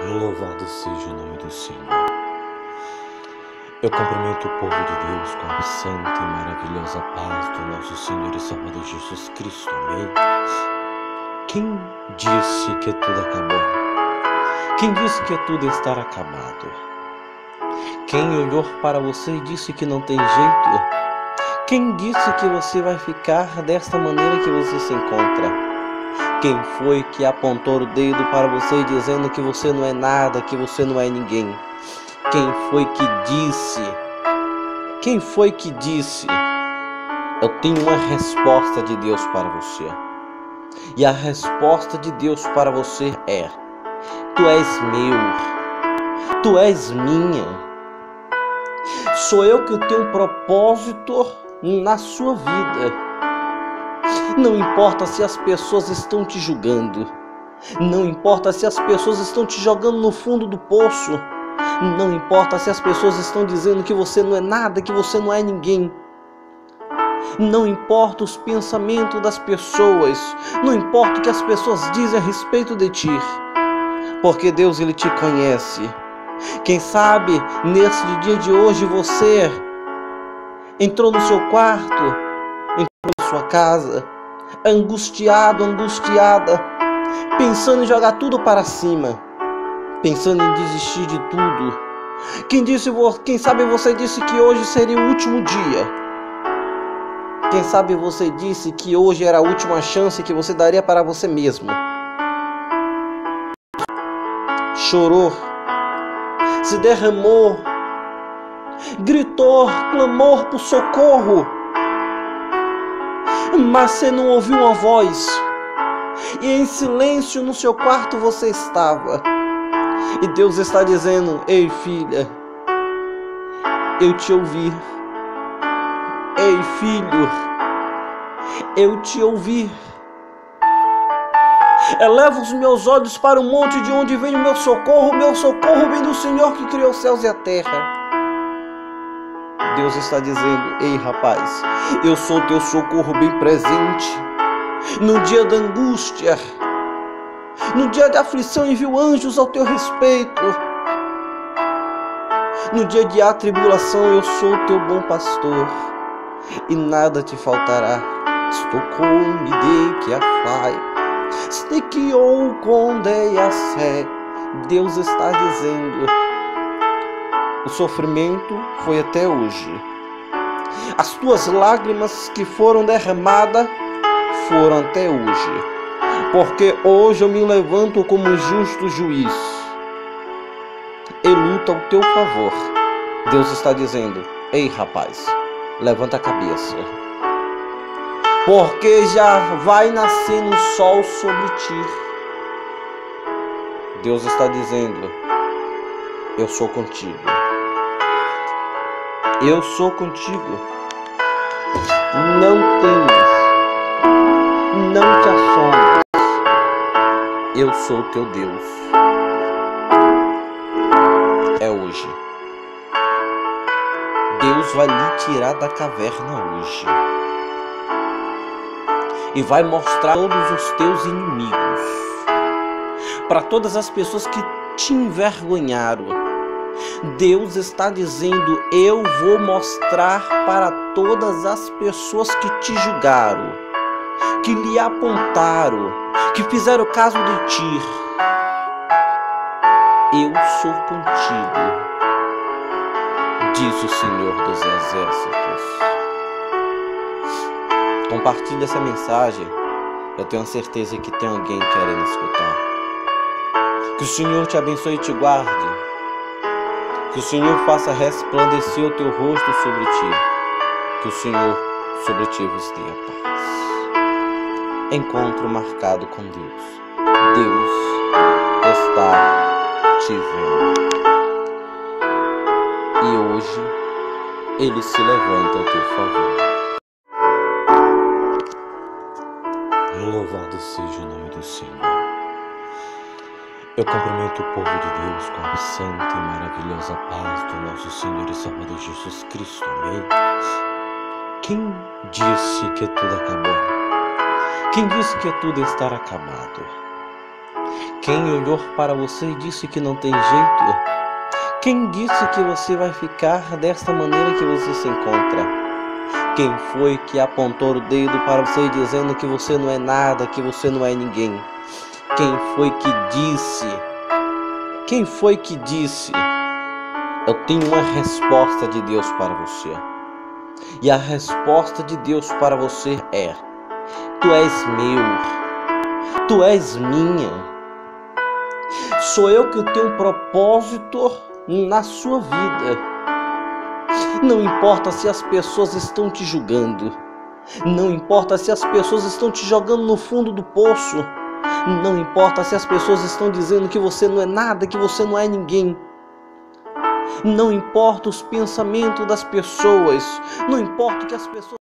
Louvado seja o nome do Senhor. Eu cumprimento o povo de Deus com a santa e maravilhosa paz do nosso Senhor e Salvador Jesus Cristo. Amém. Quem disse que tudo acabou? Quem disse que tudo estará acabado? Quem olhou para você e disse que não tem jeito? Quem disse que você vai ficar desta maneira que você se encontra? Quem foi que apontou o dedo para você dizendo que você não é nada, que você não é ninguém? Quem foi que disse? Quem foi que disse? Eu tenho uma resposta de Deus para você. E a resposta de Deus para você é: tu és meu, tu és minha. Sou eu que tenho um propósito na sua vida. Não importa se as pessoas estão te julgando. Não importa se as pessoas estão te jogando no fundo do poço. Não importa se as pessoas estão dizendo que você não é nada, que você não é ninguém. Não importa os pensamentos das pessoas. Não importa o que as pessoas dizem a respeito de ti. Porque Deus, Ele te conhece. Quem sabe, nesse dia de hoje, você entrou no seu quarto, entrou na sua casa, angustiado, angustiada, pensando em jogar tudo para cima, pensando em desistir de tudo. Quem sabe você disse que hoje seria o último dia. Quem sabe você disse que hoje era a última chance que você daria para você mesmo. Chorou, se derramou, gritou, clamou por socorro, mas você não ouviu uma voz, e em silêncio no seu quarto você estava. E Deus está dizendo: ei, filha, eu te ouvi. Ei, filho, eu te ouvi. Eleva os meus olhos para o monte de onde vem o meu socorro. Meu socorro vem do Senhor que criou os céus e a terra. Deus está dizendo: ei, rapaz, eu sou teu socorro bem presente. No dia da angústia, no dia de aflição, envio anjos ao teu respeito. No dia de atribulação, eu sou teu bom pastor, e nada te faltará. Estou com de que a fai, que ou condei a sé. Deus está dizendo: o sofrimento foi até hoje. As tuas lágrimas que foram derramadas foram até hoje. Porque hoje eu me levanto como justo juiz e luto ao teu favor. Deus está dizendo: ei, rapaz, levanta a cabeça, porque já vai nascer um sol sobre ti. Deus está dizendo: eu sou contigo. Eu sou contigo. Não temas, não te assombres. Eu sou teu Deus. É hoje. Deus vai lhe tirar da caverna hoje e vai mostrar todos os teus inimigos, para todas as pessoas que te envergonharam. Deus está dizendo: eu vou mostrar para todas as pessoas que te julgaram, que lhe apontaram, que fizeram caso de ti. Eu sou contigo, diz o Senhor dos Exércitos. Compartilhe essa mensagem. Eu tenho certeza que tem alguém querendo escutar. Que o Senhor te abençoe e te guarde. Que o Senhor faça resplandecer o teu rosto sobre ti. Que o Senhor sobre ti vos dê a paz. Encontro marcado com Deus. Deus está te vendo. E hoje Ele se levanta ao teu favor. Louvado seja o nome do Senhor. Eu cumprimento o povo de Deus com a santa e maravilhosa paz do nosso Senhor e Salvador Jesus Cristo. Amém. Quem disse que tudo acabou? Quem disse que tudo estará acabado? Quem olhou para você e disse que não tem jeito? Quem disse que você vai ficar desta maneira que você se encontra? Quem foi que apontou o dedo para você dizendo que você não é nada, que você não é ninguém? Quem foi que disse? Quem foi que disse? Eu tenho uma resposta de Deus para você. E a resposta de Deus para você é: tu és meu, tu és minha. Sou eu que tenho um propósito na sua vida. Não importa se as pessoas estão te julgando. Não importa se as pessoas estão te jogando no fundo do poço. Não importa se as pessoas estão dizendo que você não é nada, que você não é ninguém. Não importa os pensamentos das pessoas. Não importa o que as pessoas